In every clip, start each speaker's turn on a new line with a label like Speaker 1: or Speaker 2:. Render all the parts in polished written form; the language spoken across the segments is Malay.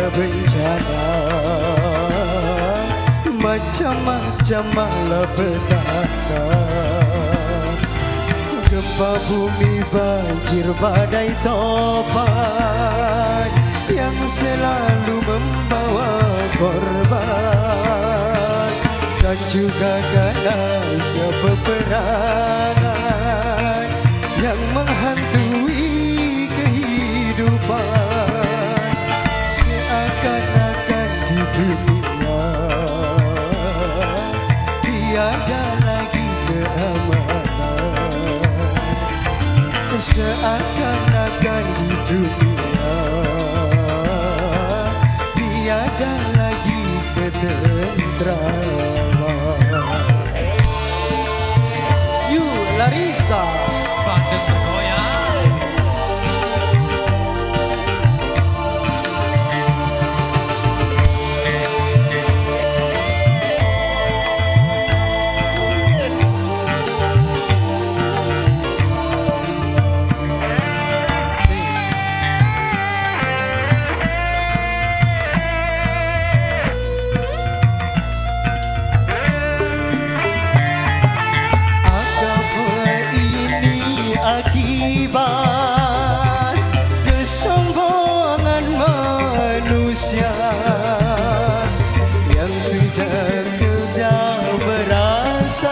Speaker 1: bencana, macam-macam malapetaka. Gempa bumi, banjir, badai topan yang selalu membawa korban, dan juga ganas peperangan yang menghantui kehidupan. Seakan-akan di dunia tiada lagi keamanan, seakan-akan di dunia tiada lagi ketentraman. You Larista
Speaker 2: Bandung bergoyang.
Speaker 1: Akibat kesombongan manusia yang sudah tidak berasa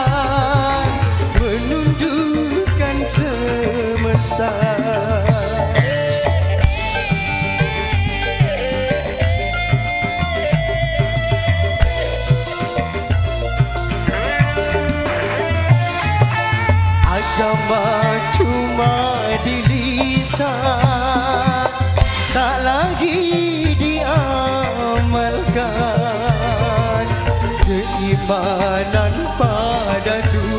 Speaker 1: menundukkan semesta. Agama cuma di lisan, tak lagi diamalkan. Keimanan pada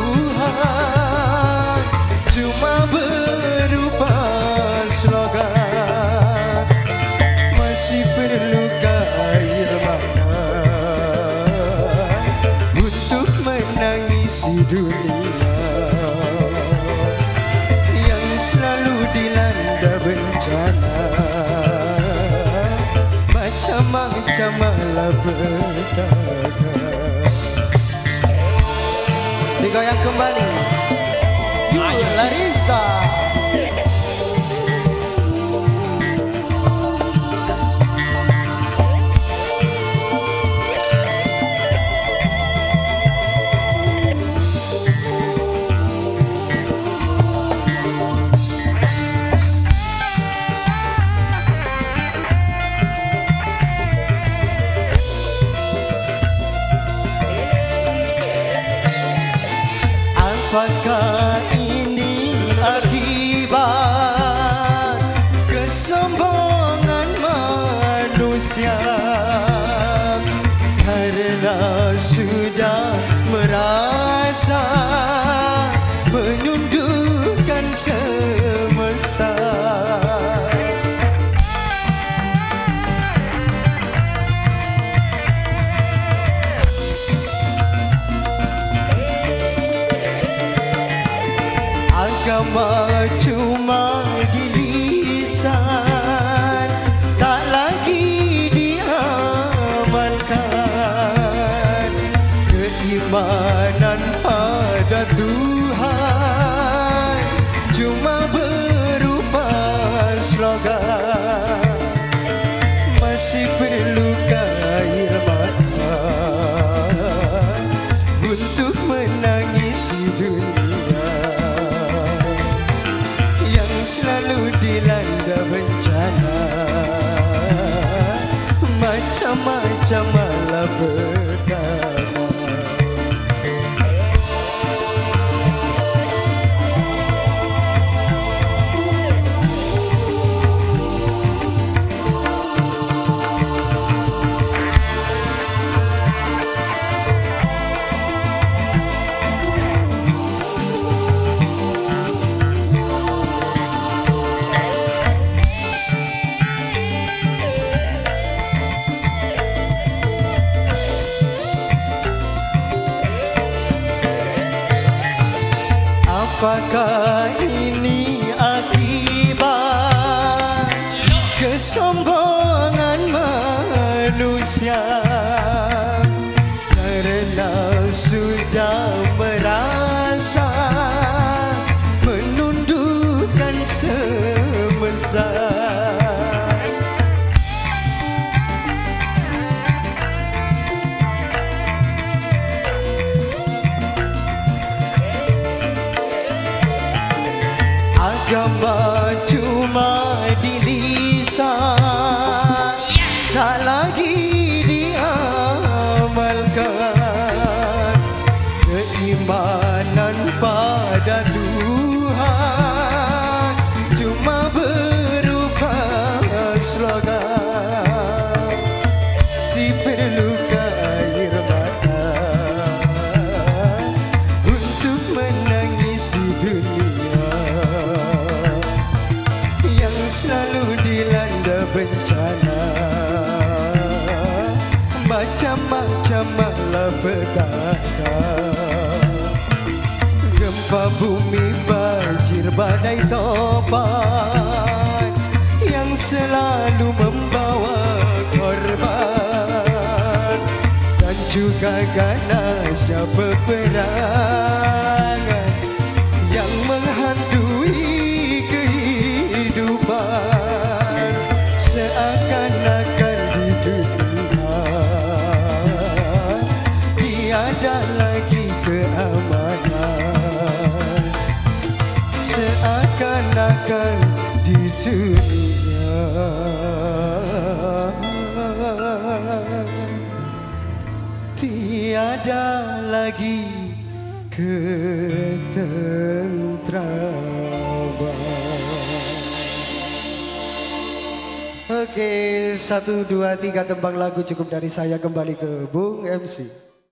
Speaker 1: Tuhan cuma berupa slogan. Masih perlukah air mata untuk menangisi dunia selalu dilanda bencana, macam-macam malapetaka. Digoyang kembali. You Larista. Apakah ini akibat kesombongan manusia karena sudah merasa menundukkan semesta? Agama cuma di lisan, tak lagi diamalkan. Keimanan pada Tuhan cuma berupa slogan. Masih perlukah air mata untuk menangisi dunia selalu dilanda bencana, macam-macam malapetaka. Apakah ini akibat kesombongan Agama cuma di lisan, tak lagi diamalkan. Keimanan pada Tuhan cuma berupa slogan. Si perlukan air mata untuk menangisi dunia yang selalu dilanda bencana. Macam-macam malapetaka, gempa bumi, banjir, badai topan yang selalu membawa korban, dan juga ganasnya peperangan yang menghantui kehidupan. Seakan-akan di dunia tiada lagi keamanan. Seakan-akan di dunia tiada lagi ketentraman. Oke, 1, 2, 3 tembang lagu cukup dari saya. Kembali ke Bung MC.